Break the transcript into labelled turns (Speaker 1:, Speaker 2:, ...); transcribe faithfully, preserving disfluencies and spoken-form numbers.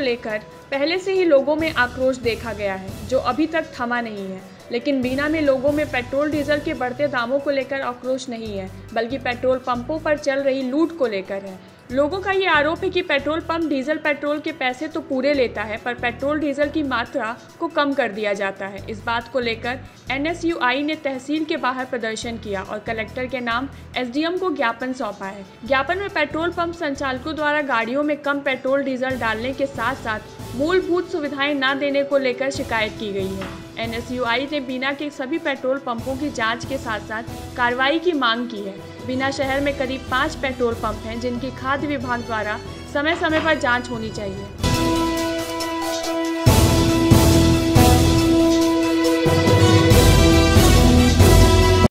Speaker 1: लेकर पहले से ही लोगों में आक्रोश देखा गया है, जो अभी तक थमा नहीं है। लेकिन बीना में लोगों में पेट्रोल डीजल के बढ़ते दामों को लेकर आक्रोश नहीं है, बल्कि पेट्रोल पंपों पर चल रही लूट को लेकर है। लोगों का ये आरोप है कि पेट्रोल पंप डीजल पेट्रोल के पैसे तो पूरे लेता है, पर पेट्रोल डीजल की मात्रा को कम कर दिया जाता है। इस बात को लेकर एन एस यू आई ने तहसील के बाहर प्रदर्शन किया और कलेक्टर के नाम एस डी एम को ज्ञापन सौंपा है। ज्ञापन में पेट्रोल पंप संचालकों द्वारा गाड़ियों में कम पेट्रोल डीजल डालने के साथ साथ मूलभूत सुविधाएं न देने को लेकर शिकायत की गई है। एन एस यू आई ने बीना के सभी पेट्रोल पंपों की जांच के साथ साथ कार्रवाई की मांग की है। बीना शहर में करीब पाँच पेट्रोल पंप हैं, जिनकी खाद्य विभाग द्वारा समय समय पर जांच होनी चाहिए।